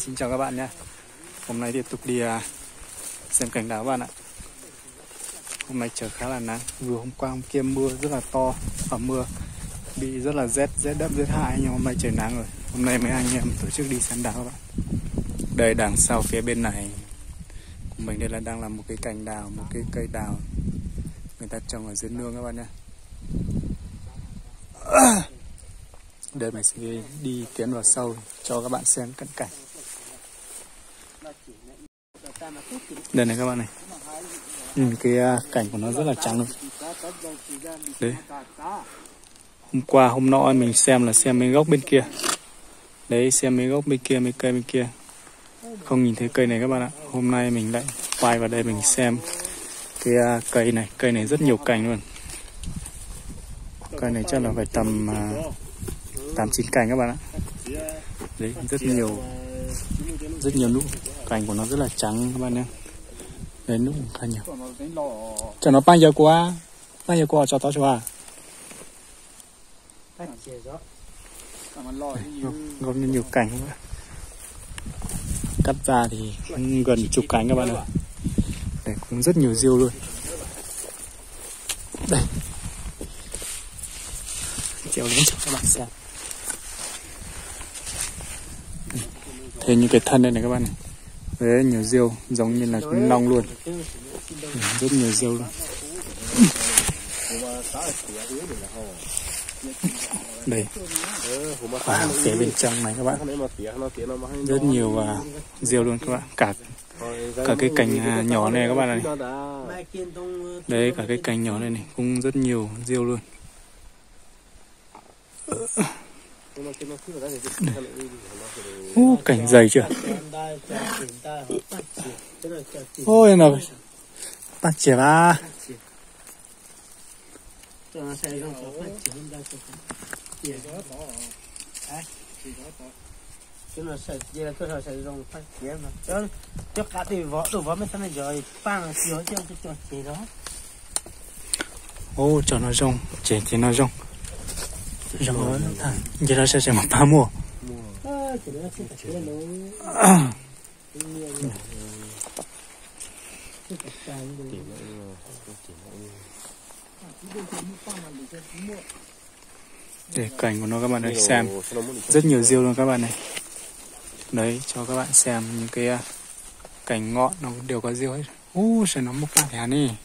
Xin chào các bạn nhé. Hôm nay tiếp tục đi xem cảnh đảo các bạn ạ. Hôm nay trời khá là nắng. Vừa hôm qua hôm kia mưa rất là to, và mưa bị rất là rét đậm rét hại, nhưng hôm nay trời nắng rồi. Hôm nay mấy anh em tổ chức đi xem đảo các bạn. Đây đằng sau phía bên này của mình đây là đang là một cái cành đào, một cái cây đào người ta trồng ở dưới nương các bạn nhé. Đây mình sẽ đi tiến vào sâu cho các bạn xem cận cảnh. Đây này các bạn này, nhìn cái cảnh của nó rất là trắng luôn. Đấy, hôm qua hôm nọ mình xem mấy gốc bên kia. Đấy, xem mấy gốc bên kia, mấy cây bên kia không nhìn thấy cây này các bạn ạ. Hôm nay mình lại quay vào đây mình xem cái cây này rất nhiều cành luôn. Cây này chắc là phải tầm 8-9 cành các bạn ạ. Đấy, rất nhiều nụ, cành của nó rất là trắng các bạn nhé. Đấy, nụ khá nhiều. Cho nó bao nhiêu quá cho to cho à. Gom nhiều cành các bạn. Cắt ra thì gần chục cành các bạn ạ. Đấy, cũng rất nhiều diêu luôn. Đây, trèo lên cho các bạn xem. Thế những cái thân đây này các bạn này. Đấy, nhiều diêu giống như là con long luôn. Rất nhiều diêu luôn. Đây, và phía bên trong này các bạn, rất nhiều diêu luôn các bạn. Cả cái cành nhỏ này các bạn này. Đấy, cả cái cành nhỏ này này cũng rất nhiều diêu luôn. Cảnh dày chưa? Ôi nào, bắt chè ba. Ô, cho nó rong, chè thì nó rong. Rồi, giờ nó sẽ một ba mua. Để cảnh của nó các bạn ơi, xem rất nhiều diêu luôn các bạn này. Đấy, cho các bạn xem những cái cành ngọn nó đều có diêu hết. Sẽ nó mốc cả thẻ này.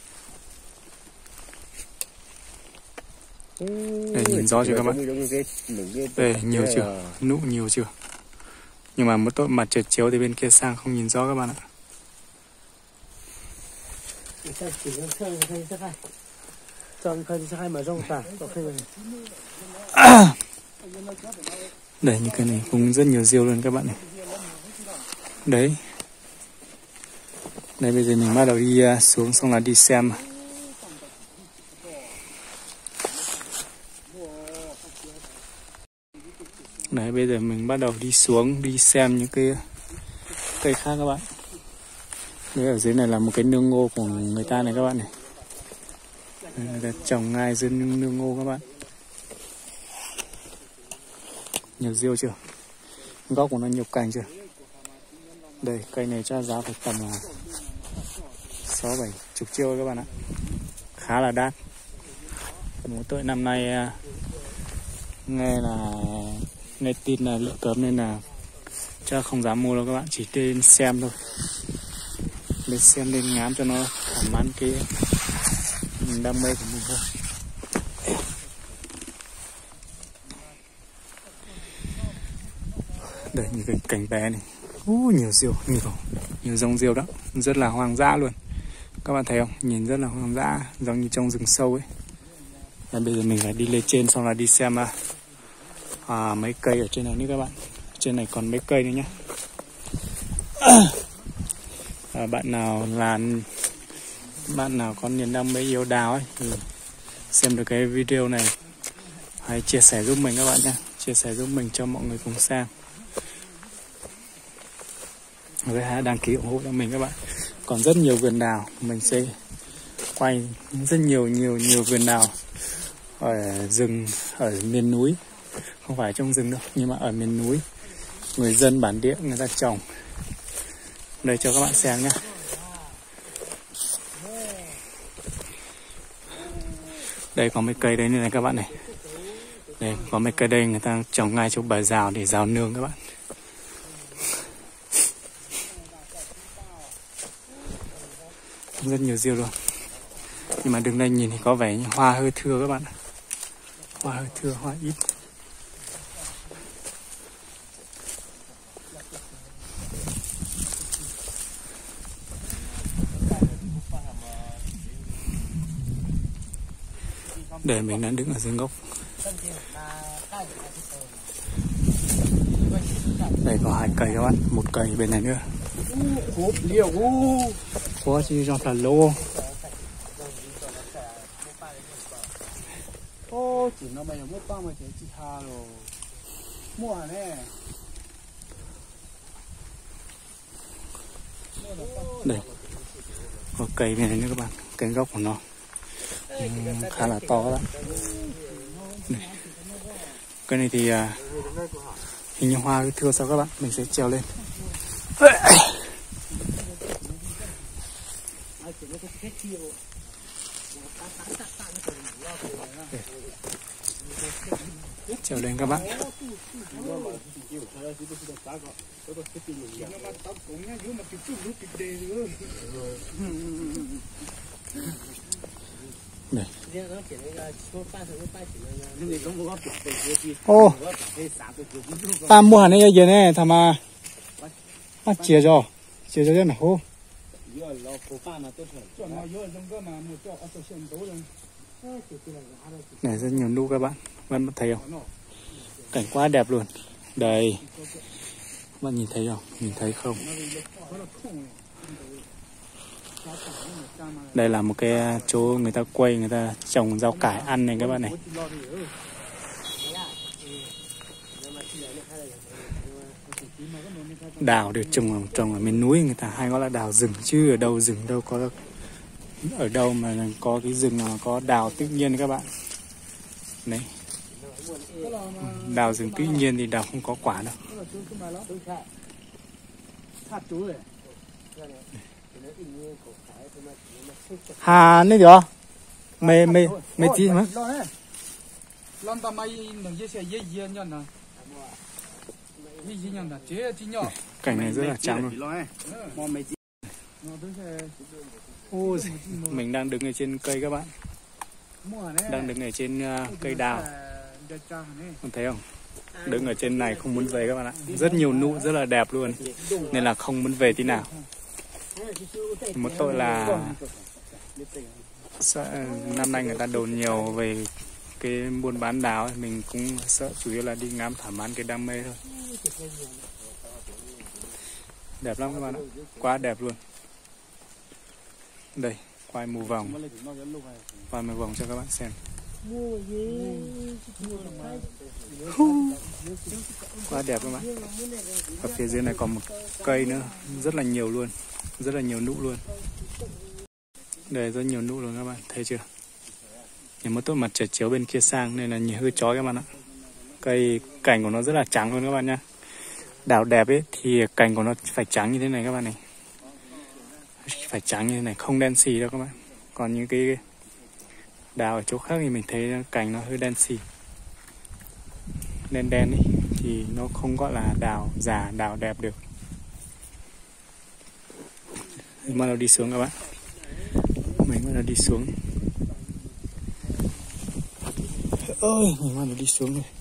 Đây, nhìn rõ chưa các bạn? Đây, nhiều chưa? Nụ nhiều chưa? Nhưng mà một tội mặt trời chiếu thì bên kia sang không nhìn rõ các bạn ạ. Đây, như cái này cũng rất nhiều diêu luôn các bạn này. Đấy. Đây, bây giờ mình bắt đầu đi xuống xong là đi xem. Đấy, bây giờ mình bắt đầu đi xuống đi xem những cái cây khác các bạn. Đấy, ở dưới này là một cái nương ngô của người ta này các bạn này. Đấy, người ta trồng ngay dưới nương ngô các bạn. Nhiều diêu chưa? Gốc của nó nhiều cành chưa? Đây, cây này cho giá phải tầm 6-7 chục triệu các bạn ạ. Khá là đắt. Mỗi tội năm nay nghe tin là bị cấm nên là chắc không dám mua đâu các bạn, chỉ lên xem thôi. Lên xem lên ngắm cho nó thỏa mãn cái đam mê của mình thôi. Đây, như cái cành bé này. Nhiều diêu, nhiều dòng diêu đó, rất là hoang dã luôn. Các bạn thấy không? Nhìn rất là hoang dã, giống như trong rừng sâu ấy. Và bây giờ mình phải đi lên trên xong là đi xem mấy cây ở trên này nữa các bạn. Trên này còn mấy cây nữa nhá. Bạn nào có niềm đam mê yêu đào ấy thì xem được cái video này hãy chia sẻ giúp mình các bạn nhé. Chia sẻ giúp mình cho mọi người cùng xem. Với hãy đăng ký ủng hộ cho mình các bạn. Còn rất nhiều vườn đào, mình sẽ quay rất nhiều vườn đào ở rừng, ở miền núi. Không phải trong rừng đâu, nhưng mà ở miền núi. người dân bản địa người ta trồng. Đây cho các bạn xem nhé. Đây có mấy cây đấy này các bạn này. Đây có mấy cây đây người ta trồng ngay chỗ bờ rào để rào nương các bạn. Rất nhiều rêu luôn. Nhưng mà đứng đây nhìn thì có vẻ như hoa hơi thưa các bạn. Hoa hơi thưa, hoa ít. Để mình đang đứng ở dưới gốc. Đây có 2 cây các bạn, 1 cây bên này nữa. Có chi trong là lô. chỉ nó bây giờ mua bao mà chỉ hà rồi mua hả nè. Đây có cây này nữa các bạn, cây gốc của nó khá là to các bạn. Đây. Cây này thì hình như hoa thưa sao các bạn, mình sẽ trèo lên. Trèo lên các bạn. Đây. Ô, ta mua hàng này giờ này thằng mà chia cho thế nào hô. Này rất nhiều nụ các bạn, bạn thấy không? Cảnh quá đẹp luôn. Đây, bạn nhìn thấy không? Nhìn thấy không? Đây là một cái chỗ người ta quay, người ta trồng rau cải ăn này các bạn này. Đào được trồng ở miền núi người ta hay gọi là đào rừng, chứ ở đâu rừng đâu có, ở đâu mà có cái rừng nào có đào tự nhiên các bạn. Đấy. Đào rừng tự nhiên thì đào không có quả đâu. Hà này được mày tí mà cảnh này rất là trắng luôn. Ôi, mình đang đứng ở trên cây các bạn, đang đứng ở trên cây đào, con thấy không? Đứng ở trên này không muốn về các bạn ạ, rất nhiều nụ rất là đẹp luôn, nên là không muốn về tí nào. Một tội là năm nay người ta đồn nhiều về cái buôn bán đào ấy. Mình cũng sợ, chủ yếu là đi ngắm thỏa mãn cái đam mê thôi. Đẹp lắm các bạn ạ, quá đẹp luôn. Đây, quay mù vòng cho các bạn xem. Quá đẹp các bạn. Ở phía dưới này còn một cây nữa, rất là nhiều luôn, rất là nhiều nụ luôn. Đây rất nhiều nụ luôn các bạn, thấy chưa? Nhưng mà tốt mặt trời chiếu bên kia sang nên là nhìn hơi chói các bạn ạ. Cây cành của nó rất là trắng luôn các bạn nhá. Đào đẹp ấy thì cành của nó phải trắng như thế này các bạn này, phải trắng như thế này, không đen xì đâu các bạn. Còn những cái đào ở chỗ khác thì mình thấy cành nó hơi đen xì, đen đen ấy, thì nó không gọi là đào già, đào đẹp được. Mình bắt đầu đi xuống các bạn, mình bắt đầu đi xuống. Ôi, mình bắt đầu đi xuống rồi.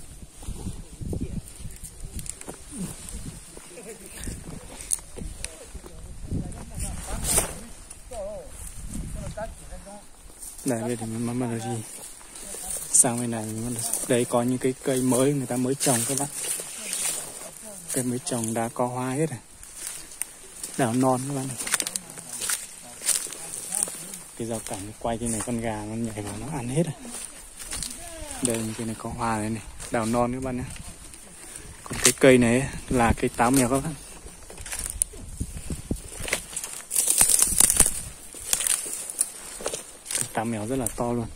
Đây, bây giờ mình bắt đầu đi sang bên này. Đấy có những cái cây mới người ta mới trồng các bạn, cây mới trồng đã có hoa hết rồi, đào non các bạn này. Cái rào cảnh quay trên này con gà nó nhảy vào nó ăn hết rồi. Đây cái này có hoa này, đào non các bạn nhé. Còn cái cây này là cây táo mèo các bạn. Cây táo mèo rất là to luôn.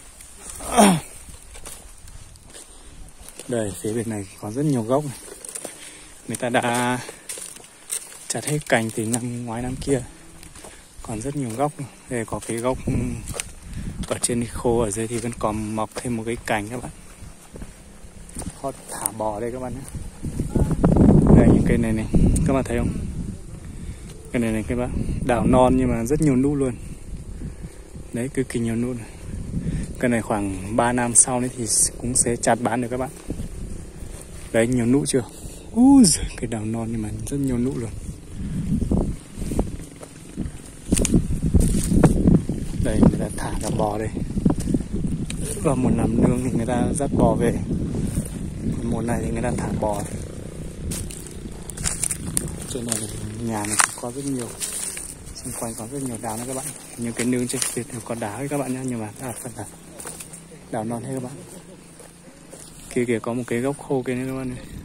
Đây phía bên này có rất nhiều gốc này. người ta đã chặt hết cành từ năm ngoái năm kia, còn rất nhiều gốc. Đây có cái gốc ở trên khô, ở dưới thì vẫn còn mọc thêm một cái cành các bạn. Họ thả bò đây các bạn nhé. Đây những cây này này, các bạn thấy không? Cái này này các bạn, đào non nhưng mà rất nhiều nụ luôn. Đấy, cực kỳ nhiều nụ. Cái này khoảng 3 năm sau đấy thì cũng sẽ chặt bán được các bạn. Đấy, nhiều nụ chưa? Úi giời, cái đào non nhưng mà rất nhiều nụ luôn. Đây, người ta thả cả bò đây. Vào mùa làm nương thì người ta dắt bò về. Mùa này thì người ta thả bò. Trên này nhà này có rất nhiều, xung quanh có rất nhiều đào nữa các bạn. Những cái nương trên kia đều có đá ấy các bạn nhé, nhưng mà đa phần là đào non hết các bạn. Kia kìa có một cái gốc khô kia nữa các bạn này.